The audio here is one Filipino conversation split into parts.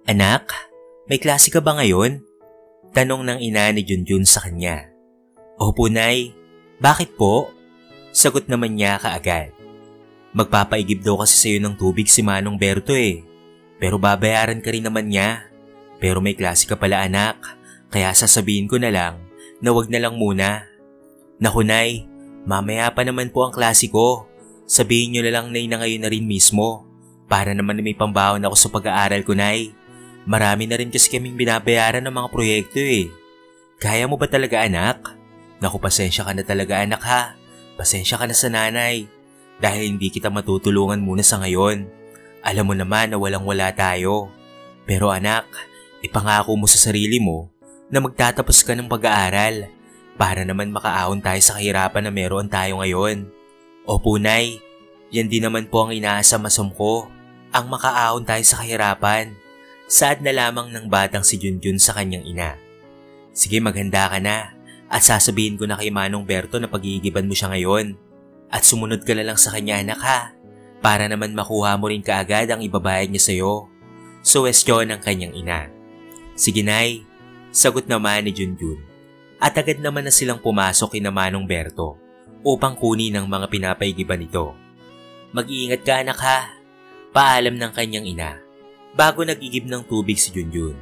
Anak, may klase ka ba ngayon? Tanong ng ina ni Junjun sa kanya. Opo, Nay. Bakit po? Sagot naman niya kaagad. Magpapaigib daw kasi sa'yo ng tubig si Manong Berto eh. Pero babayaran ka rin naman niya. Pero may klase ka pala anak, kaya sasabihin ko na lang na wag na lang muna. Naku Nay, mamaya pa naman po ang klase ko. Sabihin niyo na lang Nay na ngayon na rin mismo. Para naman na may pambawon ako sa pag-aaral ko Nay. Marami na rin kasi kaming binabayaran ng mga proyekto eh. Kaya mo ba talaga anak? Naku pasensya ka na talaga anak ha. Pasensya ka na sa nanay. Dahil hindi kita matutulungan muna sa ngayon. Alam mo naman na walang-wala tayo. Pero anak, ipangako mo sa sarili mo na magtatapos ka ng pag-aaral para naman makaahon tayo sa kahirapan na meron tayo ngayon. Opo Nay, yan din naman po ang inaasam-asam ko, ang makaahon tayo sa kahirapan. Saad na lamang ng batang si Junjun sa kanyang ina. Sige maghanda ka na at sasabihin ko na kay Manong Berto na pag-iigiban mo siya ngayon. At sumunod ka na lang sa kanya anak ha, para naman makuha mo rin kaagad ang ibabayad niya sa'yo. Suwestyon ng kanyang ina. Sige Nay, sagot naman ni Junjun. At agad naman na silang pumasok kina Manong Berto upang kunin ang mga pinapaigiban nito. Mag-iingat ka anak ha, paalam ng kanyang ina bago nag-igib ng tubig si Junjun.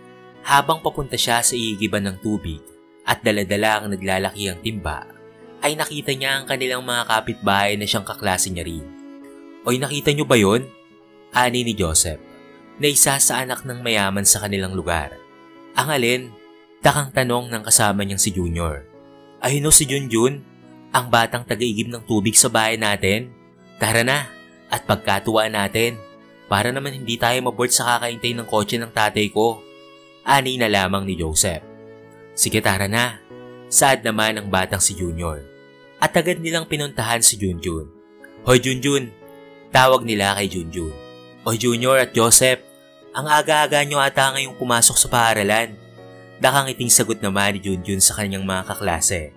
Habang papunta siya sa iigiban ng tubig at daladala ang naglalakihang timba, ay nakita niya ang kanilang mga kapitbahay na siyang kaklase niya rin. Oy nakita niyo ba yon? Ani ni Joseph, na isa sa anak ng mayaman sa kanilang lugar. Ang alin? Takang tanong ng kasama niyang si Junior. Ayun o si Junjun, ang batang taga-igib ng tubig sa bahay natin. Tara na, at pagkatuwaan natin, para naman hindi tayo maboard sa kakaintay ng kotse ng tatay ko. Ani na lamang ni Joseph. Sige tara na, saad naman ng batang si Junior. At agad nilang pinuntahan si Junjun. Hoy Junjun, tawag nila kay Junjun. Hoy Junior at Joseph, ang aga-aga nyo ata ngayong pumasok sa paaralan. Nakangiting sagot naman ni Junjun sa kanyang mga kaklase.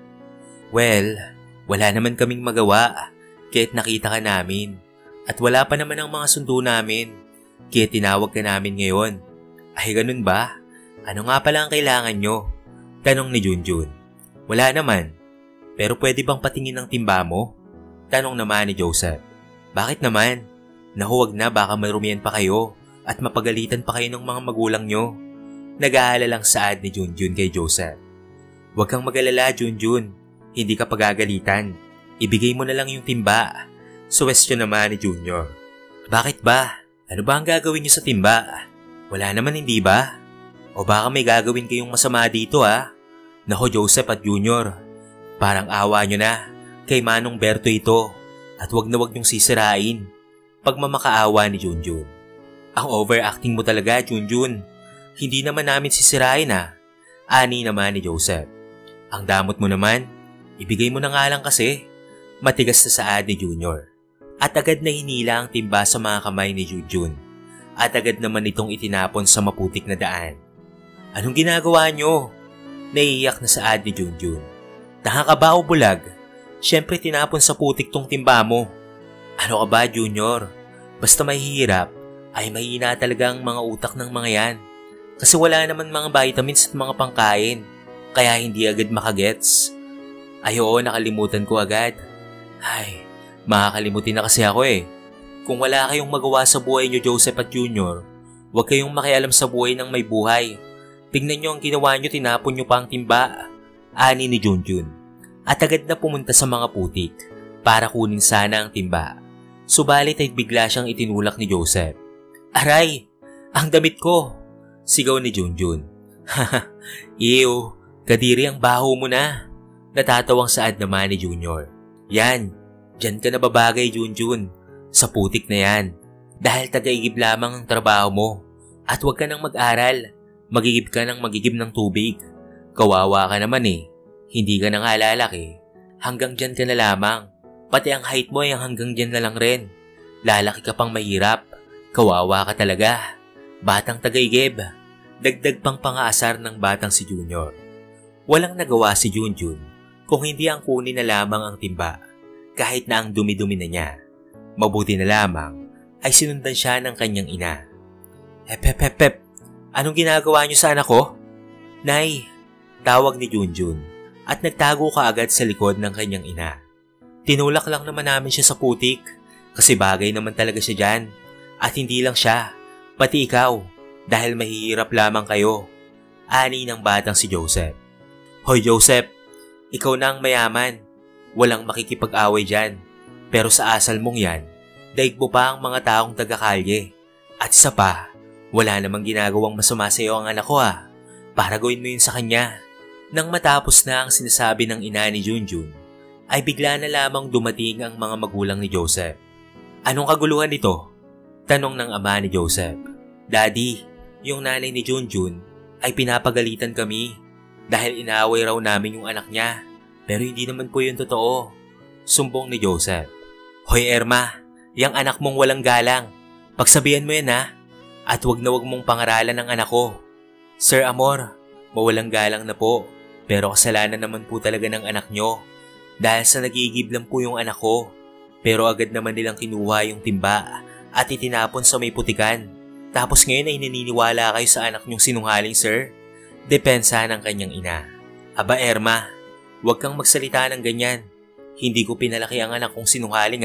Well, wala naman kaming magawa, kaya't nakita ka namin. At wala pa naman ang mga sundo namin, kaya tinawag ka namin ngayon. Ay ganun ba? Ano nga pala ang kailangan nyo? Tanong ni Junjun. Wala naman. Pero pwede bang patingin ng timba mo? Tanong naman ni Joseph. Bakit naman? Nahuwag na baka marumihan pa kayo at mapagalitan pa kayo ng mga magulang nyo. Nag-aalalang saad ni Junjun kay Joseph. Huwag kang mag-alala Junjun. Hindi ka pagagalitan. Ibigay mo na lang yung timba. Suwestyon naman ni Junior. Bakit ba? Ano ba ang gagawin nyo sa timba? Wala naman hindi ba? O baka may gagawin kayong masama dito ha? Nako Joseph at Junior, parang awa nyo na kay Manong Berto ito at wag na wag nyong sisirain. Pagmamakaawa ni Junjun. Ang overacting mo talaga Junjun. Hindi naman namin sisirain ha. Ani naman ni Joseph. Ang damot mo naman. Ibigay mo na nga lang kasi. Matigas na saad ni Junior. At agad na hinila ang timba sa mga kamay ni Junjun. At agad naman itong itinapon sa maputik na daan. Anong ginagawa nyo? Naiiyak na saad ni Junjun. Tanga ka ba o bulag? Siyempre tinapon sa putik tong timba mo. Ano ka ba Junior? Basta mahihirap ay mahina talaga ang mga utak ng mga yan. Kasi wala naman mga vitamins at mga pangkain. Kaya hindi agad makagets. Ay oo, nakalimutan ko agad. Ay, makakalimutin na kasi ako eh. Kung wala kayong magawa sa buhay nyo Joseph at Junior, huwag kayong makialam sa buhay ng may buhay. Tingnan nyo ang ginawa nyo, tinapon nyo pa ang timba. Ani ni Junjun. At agad na pumunta sa mga putik para kunin sana ang timba. Subalit ay bigla siyang itinulak ni Joseph. Aray! Ang damit ko! Sigaw ni Junjun. Haha, iyo, kadiri ang baho mo na. Natatawang saad naman ni Junior. Yan, dyan ka na babagay Junjun. Sa putik na yan. Dahil taga-igib lamang ang trabaho mo. At huwag ka nang mag-aral. Magigib ka ng magigib ng tubig. Kawawa ka naman eh. Hindi ka na nga lalaki. Hanggang dyan ka na lamang. Pati ang height mo ay hanggang dyan na lang rin. Lalaki ka pang mahirap. Kawawa ka talaga. Batang taga-igib. Dagdag pang pangaasar ng batang si Junior. Walang nagawa si Junjun kung hindi ang kunin na lamang ang timba. Kahit na ang dumi-dumi na niya. Mabuti na lamang ay sinundan siya ng kanyang ina. Hep, Anong ginagawa niyo sa anak ko? Nay, tawag ni Junjun at nagtago kaagad sa likod ng kanyang ina. Tinulak lang naman namin siya sa putik kasi bagay naman talaga siya dyan. At hindi lang siya, pati ikaw dahil mahihirap lamang kayo. Ani ng batang si Joseph. Hoy Joseph, ikaw na ang mayaman. Walang makikipag-away dyan. Pero sa asal mong yan, daig mo pa ang mga taong taga-kalye. At isa pa, wala namang ginagawang masama sa iyo ang anak ko para gawin mo yun sa kanya. Nang matapos na ang sinasabi ng ina ni Junjun, ay bigla na lamang dumating ang mga magulang ni Joseph. Anong kaguluhan nito? Tanong ng ama ni Joseph. Daddy, yung nanay ni Junjun ay pinapagalitan kami dahil inaaway raw namin yung anak niya. Pero hindi naman po yun totoo. Sumbong ni Joseph. Hoy Erma, yung anak mong walang galang. Pagsabihan mo yan at wag na wag mong pangaralan ang anak ko. Sir Amor, mawalang galang na po. Pero kasalanan naman po talaga ng anak nyo. Dahil sa nagigib lang po yung anak ko. Pero agad naman nilang kinuha yung timba at itinapon sa may putikan. Tapos ngayon ay naniniwala kayo sa anak nyong sinungaling, sir? Depensa ng kanyang ina. Aba Erma, wag kang magsalita ng ganyan. Hindi ko pinalaki ang anak kong sinungaling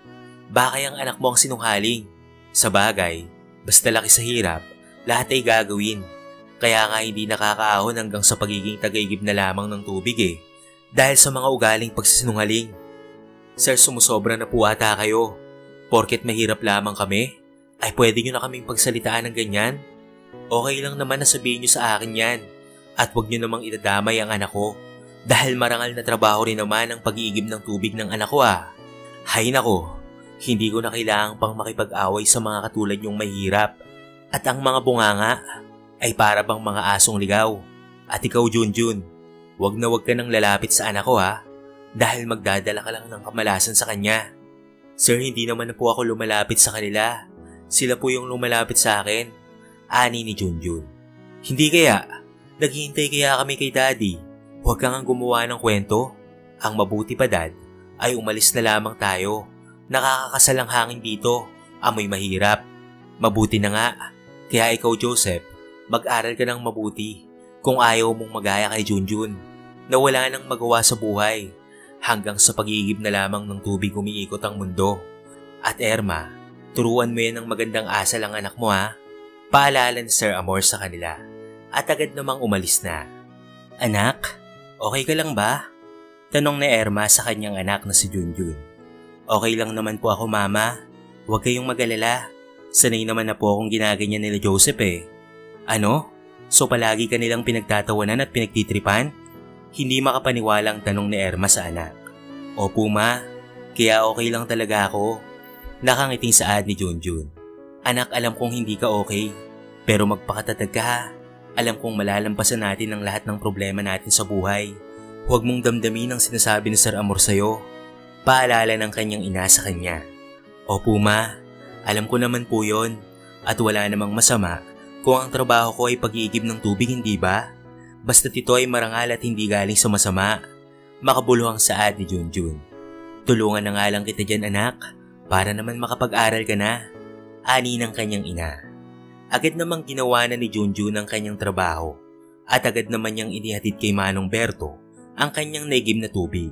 Baka ang anak mo ang sinungaling. Sa bagay, basta laki sa hirap, lahat ay gagawin. Kaya nga hindi nakakaahon hanggang sa pagiging tagaigib na lamang ng tubig dahil sa mga ugaling pagsisinungaling. Sir, sumusobra na po ata kayo. Porket mahirap lamang kami, ay pwede nyo na kaming pagsalitaan ng ganyan? Okay lang naman na sabihin nyo sa akin yan at wag nyo namang itadamay ang anak ko dahil marangal na trabaho rin naman ang pag-iigib ng tubig ng anak ko Hay nako, hindi ko na kailangang pang makipag-away sa mga katulad nyong mahirap at ang mga bunganga ay para bang mga asong ligaw. At ikaw Junjun, wag na wag ka nang lalapit sa anak ko dahil magdadala ka lang ng kamalasan sa kanya. Sir, hindi naman na po ako lumalapit sa kanila. Sila po yung lumalapit sa akin. Ani ni Junjun. Hindi kaya? Naghihintay kaya kami kay Daddy? Huwag kang gumawa ng kwento. Ang mabuti pa Dad, ay umalis na lamang tayo. Nakakakasal ang hangin dito. Amoy mahirap. Mabuti na nga. Kaya ikaw Joseph, mag-aral ka ng mabuti. Kung ayaw mong magaya kay Junjun, na wala nang magawa sa buhay. Hanggang sa pagigib na lamang ng tubig umiikot ang mundo. At Erma, turuan mo yan ng magandang asal ang anak mo Paalala ni Sir Amor sa kanila. At agad namang umalis na. Anak, okay ka lang ba? Tanong ni Erma sa kanyang anak na si Junjun. Okay lang naman po ako mama. Huwag kayong mag-alala. Sanay naman na po akong ginaganyan nila Joseph Ano? So palagi ka nilang pinagtatawanan at pinagtitripan? Hindi makapaniwala ang tanong ni Erma sa anak. Opo ma, kaya okay lang talaga ako. Nakangiting saad ni Junjun. Anak, alam kong hindi ka okay. Pero magpakatatag ka Alam kong malalampasan natin ang lahat ng problema natin sa buhay. Huwag mong damdamin ang sinasabi ni Sir Amor sa'yo. Paalala ng kanyang ina sa kanya. Opo ma, alam ko naman po yon. At wala namang masama kung ang trabaho ko ay pag-iigib ng tubig, hindi ba? Basta't ito ay marangal at hindi galing sa masama. Makabuluhang saad ni Junjun. Tulungan na nga lang kita dyan anak, para naman makapag-aral ka na. Ani ng kanyang ina. Agad namang ginawa na ni Junjun ang kanyang trabaho at agad naman niyang inihatid kay Manong Berto ang kanyang naigib na tubig.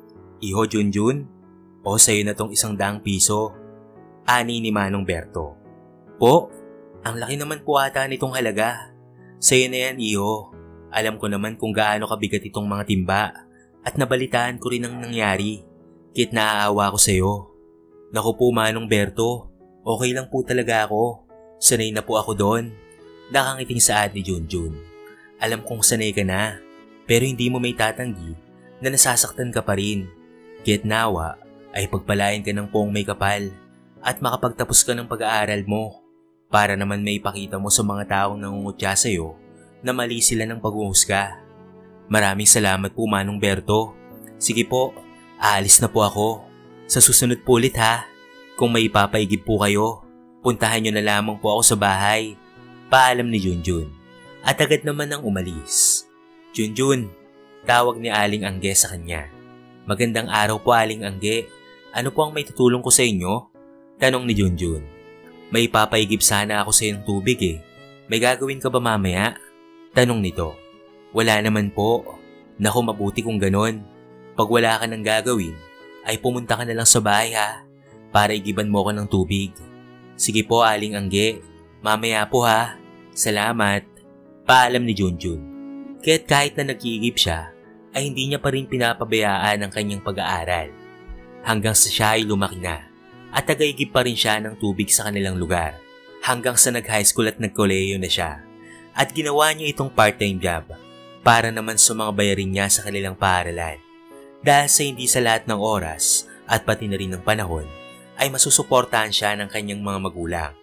Iho Junjun, o sa'yo na tong 100 piso. Ani ni Manong Berto. Po, ang laki naman po ata nitong halaga. Sa'yo na yan iho. Alam ko naman kung gaano kabigat itong mga timba at nabalitaan ko rin ang nangyari. Kit naaawa ko sa'yo. Naku po Manong Berto, okay lang po talaga ako. Sanay na po ako doon. Nakangiting saad ni Junjun. Alam kong sanay ka na, pero hindi mo may tatanggi na nasasaktan ka pa rin. Kaya't nawa ay pagpalain ka ng poong may kapal at makapagtapos ka ng pag-aaral mo para naman may ipakita mo sa mga taong nangungutya sa'yo na mali sila ng paghuhusga. Maraming salamat po Manong Berto. Sige po, aalis na po ako. Sa susunod po ulit ha. Kung may ipapaigib po kayo, puntahan nyo na lamang po ako sa bahay. Paalam ni Junjun. At agad naman nang umalis. Junjun, tawag ni Aling Angge sa kanya. Magandang araw po Aling Angge. Ano po ang may tutulong ko sa inyo? Tanong ni Junjun. May ipapaigib sana ako sa iyong tubig May gagawin ka ba mamaya? Tanong nito. Wala naman po. Naku, mabuti kung ganon. Pag wala ka nang gagawin, ay pumunta ka na lang sa bahay ha, para igiban mo ko ng tubig. Sige po, Aling Angge. Mamaya po ha. Salamat. Paalam ni Junjun. Kaya't kahit na nag-iigib siya, ay hindi niya pa rin pinapabayaan ang kanyang pag-aaral. Hanggang sa siya ay lumaki na, at tagaigib pa rin siya ng tubig sa kanilang lugar. Hanggang sa nag-high school at nag-koleyo na siya, at ginawa niya itong part-time job para naman sa mga bayarin niya sa kanilang paaralan. Dahil sa hindi sa lahat ng oras at pati na rin ng panahon, ay masusuportahan siya ng kanyang mga magulang.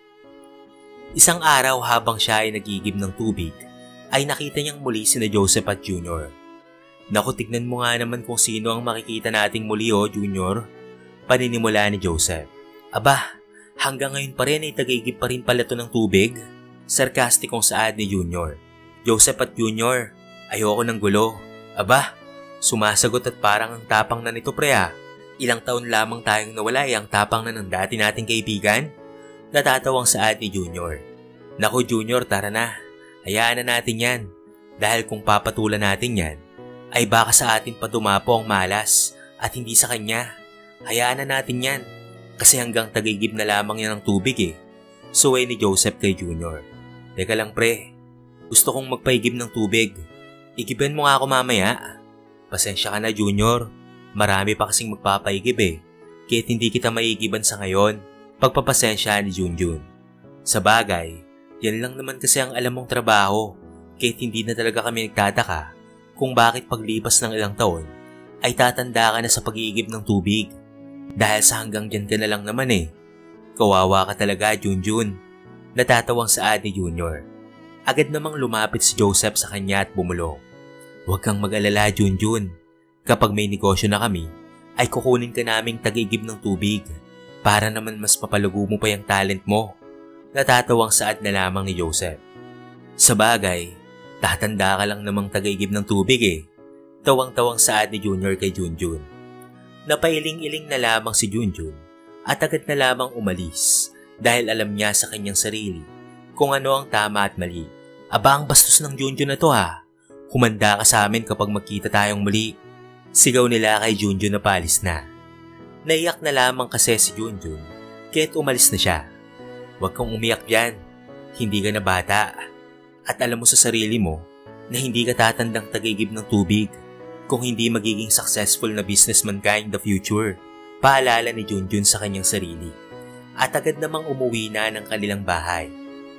Isang araw habang siya ay nag-iigib ng tubig, ay nakita niyang muli sina Joseph at Junior. Naku, tignan mo nga naman kung sino ang makikita nating muli Junior. Paninimula ni Joseph. Aba, hanggang ngayon pa rin ay tagaigib pa rin pala to ng tubig? Sarkastikong saad ni Junior. Joseph at Junior, ayoko ng gulo. Aba, sumasagot at parang ang tapang na nito pre ah. Ilang taon lamang tayong nawala ang tapang na ng dati nating kaibigan? Natatawang saad ni Junior. Naku Junior, tara na. Hayaan na natin yan. Dahil kung papatulan natin yan, ay baka sa atin pa dumapo ang malas at hindi sa kanya. Hayaan na natin yan. Kasi hanggang tagaigib na lamang yan ng tubig eh. Suway ni Joseph kay Junior. Teka lang pre, gusto kong magpaigib ng tubig. Igiban mo nga ako mamaya. Pasensya ka na Junior. Marami pa kasing magpapaigib eh. Kaya't hindi kita maigiban sa ngayon. Pagpapasensya ni Junjun. Sa bagay, yan lang naman kasi ang alam mong trabaho. Kaya't hindi na talaga kami nagtataka kung bakit paglipas ng ilang taon ay tatanda ka na sa pag-iigib ng tubig. Dahil sa hanggang dyan ka na lang naman eh. Kawawa ka talaga Junjun. Natatawang saad ni Junior. Agad namang lumapit si Joseph sa kanya at bumulong. Huwag kang mag-alala Junjun. Kapag may negosyo na kami, ay kukunin ka naming tag-igib ng tubig para naman mas mapalugo mo pa yung talent mo. Natatawang saad na lamang ni Joseph. Sa bagay, tatanda ka lang namang tag-igib ng tubig eh. Tawang-tawang saad ni Junior kay Junjun. Napailing-iling na lamang si Junjun at agad na lamang umalis dahil alam niya sa kanyang sarili kung ano ang tama at mali. Aba, ang bastos ng Junjun na to ha. Humanda ka sa amin kapag magkita tayong muli. Sigaw nila kay Junjun na paalis na. Naiyak na lamang kasi si Junjun kaya't umalis na siya. Huwag kang umiyak dyan. Hindi ka na bata. At alam mo sa sarili mo na hindi ka tatandang tagaigib ng tubig kung hindi magiging successful na businessman ka in the future. Paalala ni Junjun sa kanyang sarili. At agad namang umuwi na ng kanilang bahay.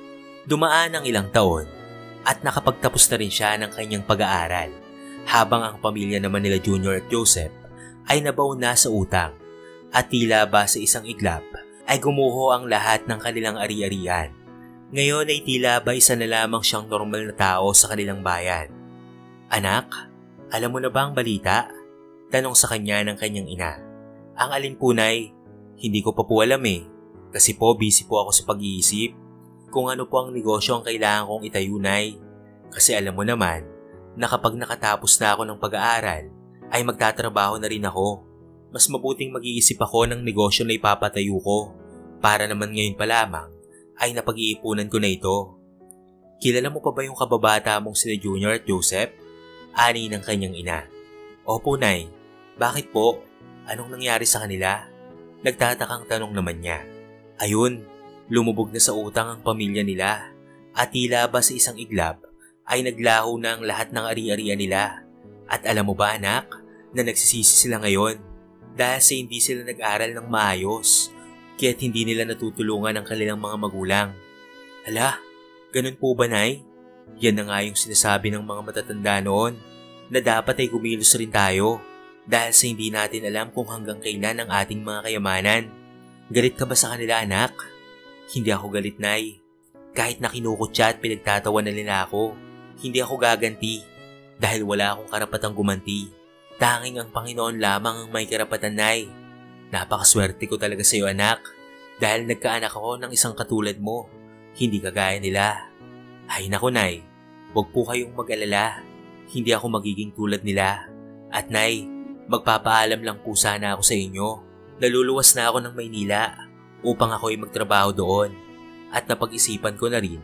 Dumaan ang ilang taon at nakapagtapos na rin siya ng kanyang pag-aaral habang ang pamilya naman nila Junior at Joseph ay nabaw na sa utang at tila ba sa isang iglap ay gumuho ang lahat ng kanilang ari-arian. Ngayon ay tila ba isa na lamang siyang normal na tao sa kanilang bayan. Anak, alam mo na ba ang balita? Tanong sa kanya ng kanyang ina. Ang alin po nay? Hindi ko pa po alam eh. Kasi po busy po ako sa pag-iisip kung ano po ang negosyo ang kailangan kong itayo nay. Kasi alam mo naman na kapag nakatapos na ako ng pag-aaral ay magtatrabaho na rin ako. Mas mabuting mag-iisip ako ng negosyo na ipapatayo ko para naman ngayon pa lamang ay napag-iipunan ko na ito. Kilala mo pa ba yung kababata mong sina Junior at Joseph? Ani ng kanyang ina. Opo, Nay. Bakit po? Anong nangyari sa kanila? Nagtatakang tanong naman niya. Ayun, lumubog na sa utang ang pamilya nila at tila ba sa isang iglap ay naglaho na ang lahat ng ari-arian nila. At alam mo ba anak, na nagsisisi sila ngayon dahil sa hindi sila nag-aral ng maayos kaya't hindi nila natutulungan ang kanilang mga magulang. Hala, ganun po ba Nay? Yan na nga yung sinasabi ng mga matatanda noon na dapat ay kumilos rin tayo dahil sa hindi natin alam kung hanggang kailan ang ating mga kayamanan. Galit ka ba sa kanila anak? Hindi ako galit Nay. Kahit na kinukutya at pinagtatawa na nila ako, hindi ako gaganti dahil wala akong karapatang gumanti. Tanging ang Panginoon lamang ang may karapatan Nay. Napakaswerte ko talaga sa iyo anak dahil nagkaanak ako ng isang katulad mo, hindi kagaya nila. Ay naku Nay, huwag po kayong mag-alala, hindi ako magiging tulad nila. At Nay, magpapaalam lang po sana ako sa inyo. Naluluwas na ako ng Maynila upang ako'y magtrabaho doon. At napag-isipan ko na rin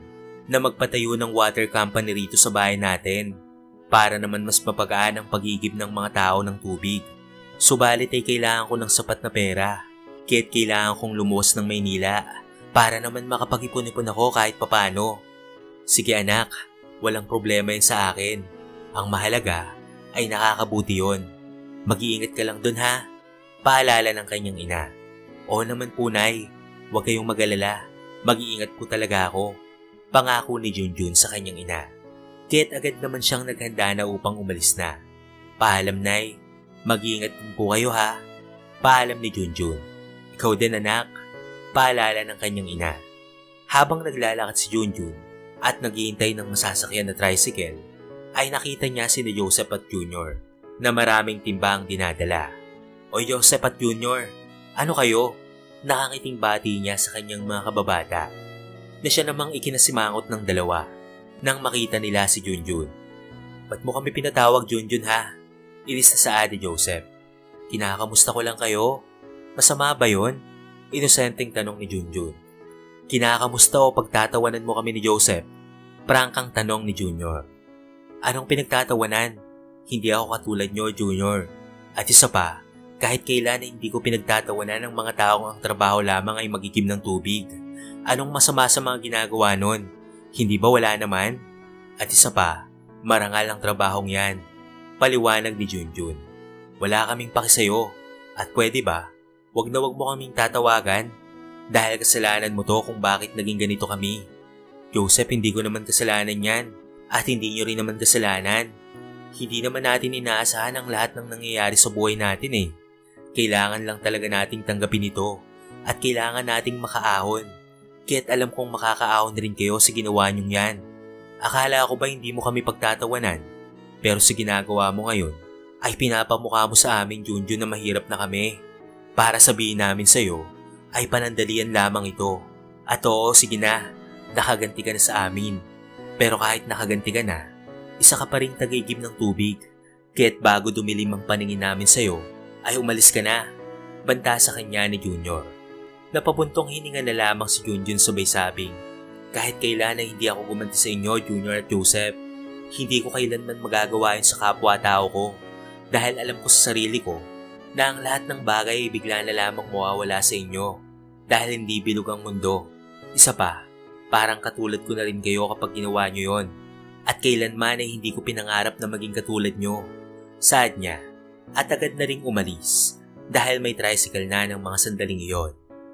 na magpatayo ng water company rito sa bahay natin para naman mas mapagaan ang pag-iigib ng mga tao ng tubig. Subalit ay kailangan ko ng sapat na pera, kaya't kailangan kong lumuwas ng Maynila para naman makapag-ipon-ipon ako kahit papano. Sige anak, walang problema yun sa akin. Ang mahalaga ay nakakabuti yun. Mag-iingat ka lang dun ha. Paalala ng kanyang ina. Oo naman po nay, huwag kayong mag-alala. Mag-iingat po talaga ako. Pangako ni Junjun sa kanyang ina. Kaya't agad naman siyang naghanda na upang umalis na. Paalam nay, mag-iingat din po kayo ha. Paalam ni Junjun. Ikaw din anak. Paalala ng kanyang ina. Habang naglalakad si Junjun at naghihintay ng masasakyan na tricycle, ay nakita niya si Joseph at Junior na maraming timba ang dinadala. O Joseph at Junior, ano kayo? Nakangiting bati niya sa kanyang mga kababata na siya namang ikinasimangot ng dalawa nang makita nila si Junjun. Ba't mo kami pinatawag Junjun ha? Inis na sa Ate Joseph. Kinakamusta ko lang kayo? Masama ba yun? Inosenteng tanong ni Junjun. Kinakamusta o pagtatawanan mo kami ni Joseph? Prangkang tanong ni Junior. Anong pinagtatawanan? Hindi ako katulad nyo, Junior. At isa pa, kahit kailan ay hindi ko pinagtatawanan ng mga taong ang trabaho lamang ay magigim ng tubig. Anong masama sa mga ginagawa nun? Hindi ba wala naman? At isa pa, marangal ang trabahong yan. Paliwanag ni Junjun. Wala kaming pakisayo. At pwede ba, wag na wag mo kaming tatawagan? Dahil kasalanan mo to kung bakit naging ganito kami. Joseph, hindi ko naman kasalanan yan. At hindi nyo rin naman kasalanan. Hindi naman natin inaasahan ang lahat ng nangyayari sa buhay natin eh. Kailangan lang talaga nating tanggapin ito. At kailangan nating makaahon. Kaya't alam kong makakaahon rin kayo sa ginawa nyong yan. Akala ko ba hindi mo kami pagtatawanan? Pero sa ginagawa mo ngayon, ay pinapamukha mo sa amin Junjun na mahirap na kami. Para sabihin namin sa'yo, ay panandalian lamang ito. At oo, sige na, nakaganti ka na sa amin. Pero kahit nakaganti ka na, isa ka pa rin tagaigib ng tubig. Kaya't bago dumilim ang paningin namin sa'yo, ay umalis ka na. Banta sa kanya ni Junior. Napabuntong hininga na lamang si Junjun sabay sabing, kahit kailan ay hindi ako gumanti sa inyo, Junior at Joseph. Hindi ko kailanman magagawa yun sa kapwa-tao ko. Dahil alam ko sa sarili ko na ang lahat ng bagay ay bigla na lamang mawawala sa inyo. Dahil hindi bilog ang mundo. Isa pa, parang katulad ko na rin kayo kapag ginawa nyo yon. At kailanman ay hindi ko pinangarap na maging katulad nyo. Saad niya, at agad na ring umalis dahil may tricycle na ng mga sandaling iyon.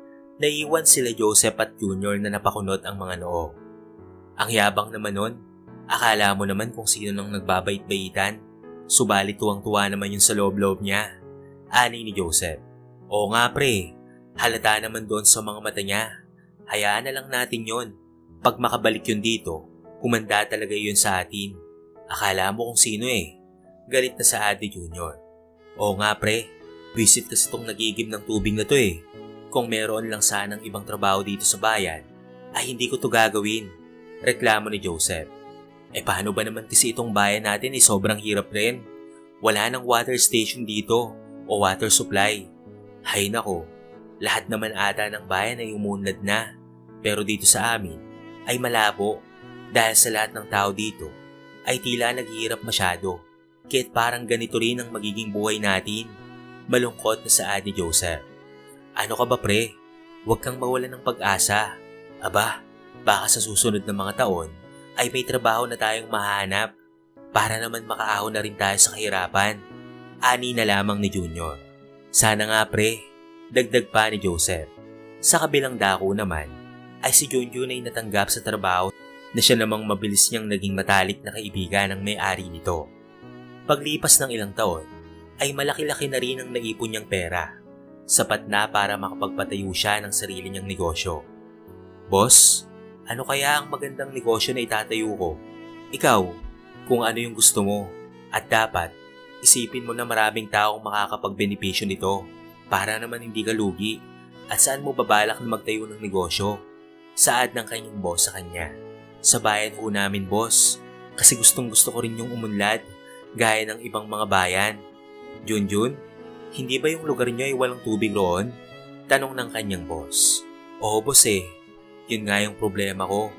Naiwan sila Joseph at Junior na napakunot ang mga noo. Ang yabang naman nun, akala mo naman kung sino nang nagbabait-baitan, subalit tuwang-tuwa naman yun sa loob-loob niya. Ani ni Joseph. Oo nga pre, halata naman doon sa mga mata niya. Hayaan na lang natin yon. Pag makabalik yun dito, kumanda talaga yun sa atin. Akala mo kung sino eh. Galit na sa Ate Junior. Oo nga pre, visit kasi itong nagigib ng tubig na to eh. Kung meron lang sanang ibang trabaho dito sa bayan, ay hindi ko to gagawin. Reklamo ni Joseph. Eh paano ba naman kasi itong bayan natin eh sobrang hirap rin. Wala nang water station dito o water supply. Hay nako, lahat naman ata ng bayan ay umunlad na. Pero dito sa amin ay malabo dahil sa lahat ng tao dito ay tila naghihirap masyado. Kaya't parang ganito rin ang magiging buhay natin. Malungkot na sa Ate Joseph. Ano ka ba pre? Huwag kang mawalan ng pag-asa. Aba, baka sa susunod na mga taon ay may trabaho na tayong mahanap para naman makaahon na rin tayo sa kahirapan. Ani na lamang ni Junior. Sana nga pre, dagdag pa ni Joseph. Sa kabilang dako naman ay si Junjun ay natanggap sa trabaho na siya namang mabilis niyang naging matalik na kaibigan ng may-ari nito. Paglipas ng ilang taon ay malaki-laki na rin ang naipon niyang pera. Sapat na para makapagpatayo siya ng sarili niyang negosyo. Boss, ano kaya ang magandang negosyo na itatayo ko? Ikaw, kung ano yung gusto mo. At dapat, isipin mo na maraming taong makakapagbenepisyo nito para naman hindi ka lugi. At saan mo babalak na magtayo ng negosyo? Saad ng kanyang boss sa kanya. Sa bayan ho namin boss, kasi gustong gusto ko rin yung umunlad gaya ng ibang mga bayan. Junjun, hindi ba yung lugar niyo ay walang tubig roon? Tanong ng kanyang boss. Oo boss eh, yun nga yung problema ko.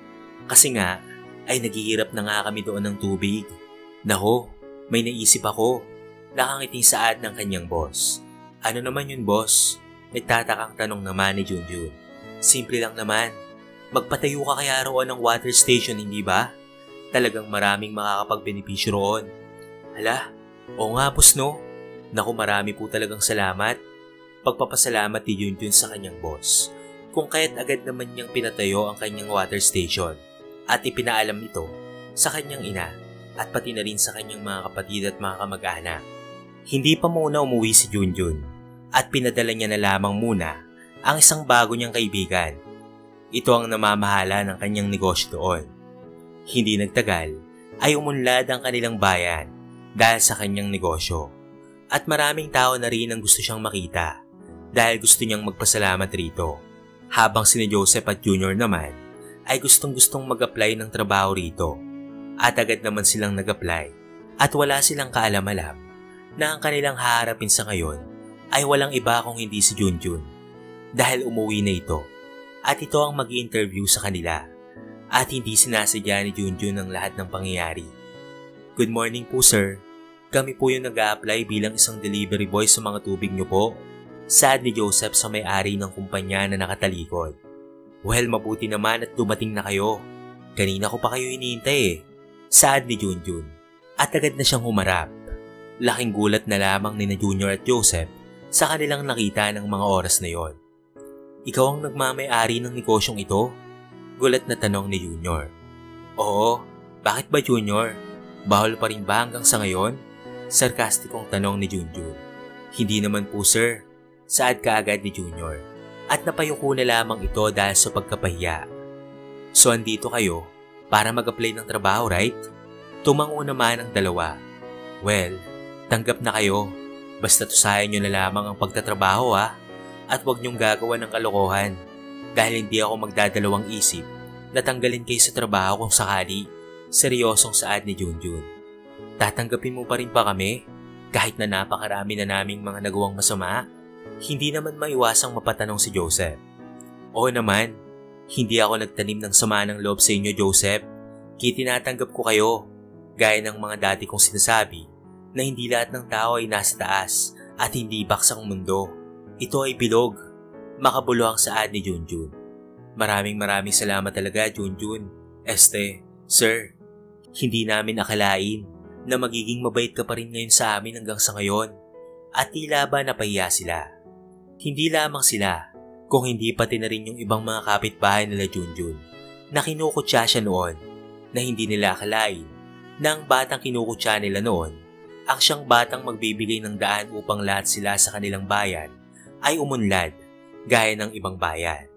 Kasi nga, ay naghihirap na nga kami doon ng tubig. Nako, may naisip ako. Nakangiting saad ng kanyang boss. Ano naman yun, boss? Nagtatakang tanong naman ni Junjun. Simple lang naman. Magpatayo ka kaya roon ng water station, hindi ba? Talagang maraming makakapagbenepisyo roon. Hala, oo nga boss no. Naku, marami po talagang salamat. Pagpapasalamat ni Junjun sa kanyang boss. Kung kaya't agad naman niyang pinatayo ang kanyang water station at ipinaalam ito sa kanyang ina at pati na rin sa kanyang mga kapatid at mga kamag-anak. Hindi pa muna umuwi si Junjun at pinadala niya na lamang muna ang isang bago niyang kaibigan. Ito ang namamahala ng kanyang negosyo doon. Hindi nagtagal ay umunlad ang kanilang bayan dahil sa kanyang negosyo. At maraming tao na rin ang gusto siyang makita dahil gusto niyang magpasalamat rito. Habang sina Joseph at Junior naman ay gustong-gustong mag-apply ng trabaho rito. At agad naman silang nag-apply at wala silang kaalam-alam na ang kanilang haharapin sa ngayon ay walang iba kung hindi si Junjun. Dahil umuwi na ito at ito ang mag-i-interview sa kanila at hindi sinasadya ni Junjun ang lahat ng pangyayari. Good morning po sir. Kami po yung nag-a-apply bilang isang delivery boy sa mga tubig niyo po. Saad ni Joseph sa may-ari ng kumpanya na nakatalikod. Well, mabuti naman at dumating na kayo. Kanina ko pa kayo hinihintay eh. Saad ni Junjun. At agad na siyang humarap. Laking gulat na lamang ni Junior at Joseph sa kanilang nakita ng mga oras na yon. Ikaw ang nagmamay-ari ng negosyong ito? Gulat na tanong ni Junior. Oo, bakit ba Junior? Bahol pa rin ba hanggang sa ngayon? Sarkastikong tanong ni Junjun. Hindi naman po sir. Saad kaagad ni Junior. At napayuko na lamang ito dahil sa pagkapahiya. So andito kayo para mag-apply ng trabaho, right? Tumango naman ang dalawa. Well, tanggap na kayo. Basta tusayan nyo na lamang ang pagtatrabaho at huwag nyong gagawa ng kalokohan. Dahil hindi ako magdadalawang isip na tanggalin kayo sa trabaho kung sakali. Seryosong saad ni Junjun. Tatanggapin mo pa rin ba kami? Kahit na napakarami na naming mga nagawang masama? Hindi naman maiwasang mapatanong si Joseph. Oo naman, hindi ako nagtanim ng sama ng loob sa inyo Joseph. Tinatanggap ko kayo. Gaya ng mga dati kong sinasabi na hindi lahat ng tao ay nasa taas at hindi baksang mundo. Ito ay bilog. Makabulo ang saad ni Junjun. Maraming salamat talaga Junjun. Sir, hindi namin akalain na magiging mabait ka pa rin ngayon sa amin hanggang sa ngayon. At tila ba napahiya sila. Hindi lamang sila, kung hindi pati na rin yung ibang mga kapitbahay nila Junjun na kinukutya siya noon na hindi nila akalain na ang batang kinukutya nila noon ang siyang batang magbibigay ng daan upang lahat sila sa kanilang bayan ay umunlad gaya ng ibang bayan.